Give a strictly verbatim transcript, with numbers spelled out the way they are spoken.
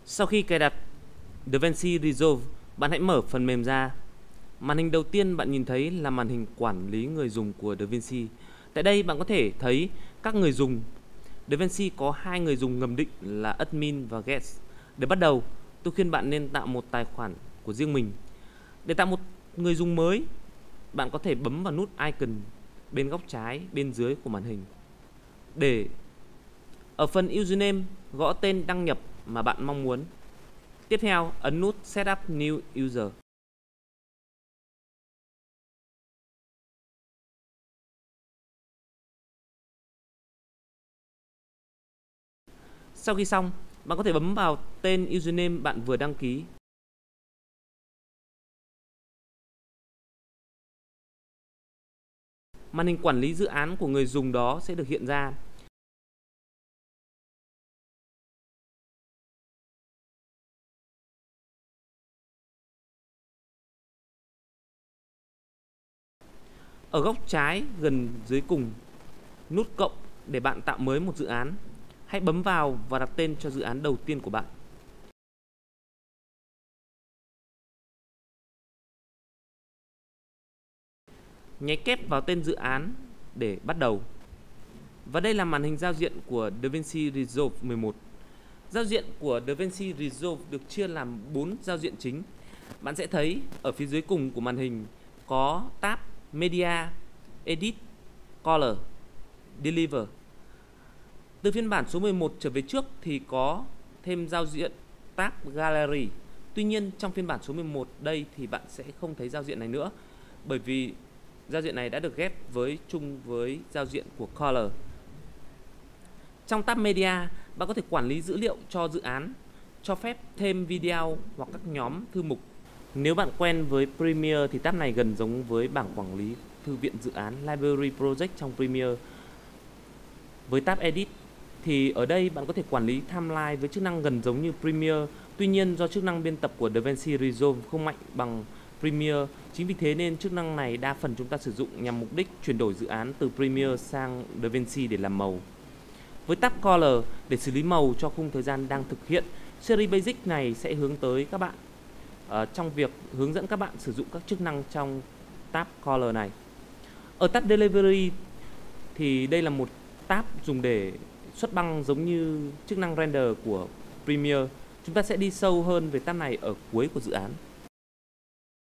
Sau khi cài đặt Davinci Resolve, bạn hãy mở phần mềm ra. Màn hình đầu tiên bạn nhìn thấy là màn hình quản lý người dùng của Davinci. Tại đây bạn có thể thấy các người dùng. Davinci có hai người dùng ngầm định là admin và guest. Để bắt đầu, tôi khuyên bạn nên tạo một tài khoản của riêng mình. Để tạo một người dùng mới, bạn có thể bấm vào nút icon bên góc trái bên dưới của màn hình. Để ở phần username gõ tên đăng nhập mà bạn mong muốn. Tiếp theo, ấn nút Setup New User. Sau khi xong, bạn có thể bấm vào tên username bạn vừa đăng ký. Màn hình quản lý dự án của người dùng đó sẽ được hiện ra. Ở góc trái gần dưới cùng, nút cộng để bạn tạo mới một dự án. Hãy bấm vào và đặt tên cho dự án đầu tiên của bạn. Nháy kép vào tên dự án để bắt đầu. Và đây là màn hình giao diện của Davinci Resolve mười một. Giao diện của Davinci Resolve được chia làm bốn giao diện chính. Bạn sẽ thấy ở phía dưới cùng của màn hình có tab Media, Edit, Color, Deliver. Từ phiên bản số mười một trở về trước thì có thêm giao diện tab Gallery. Tuy nhiên trong phiên bản số mười một đây thì bạn sẽ không thấy giao diện này nữa, bởi vì giao diện này đã được ghép với chung với giao diện của Color. Trong tab Media, bạn có thể quản lý dữ liệu cho dự án, cho phép thêm video hoặc các nhóm thư mục. Nếu bạn quen với Premiere thì tab này gần giống với bảng quản lý thư viện dự án Library Project trong Premiere. Với tab Edit thì ở đây bạn có thể quản lý timeline với chức năng gần giống như Premiere. Tuy nhiên do chức năng biên tập của Davinci Resolve không mạnh bằng Premiere, chính vì thế nên chức năng này đa phần chúng ta sử dụng nhằm mục đích chuyển đổi dự án từ Premiere sang Davinci để làm màu. Với tab Color để xử lý màu cho khung thời gian đang thực hiện, series Basic này sẽ hướng tới các bạn uh, trong việc hướng dẫn các bạn sử dụng các chức năng trong tab Color này. Ở tab Delivery thì đây là một tab dùng để xuất băng giống như chức năng render của Premiere. Chúng ta sẽ đi sâu hơn về tab này ở cuối của dự án.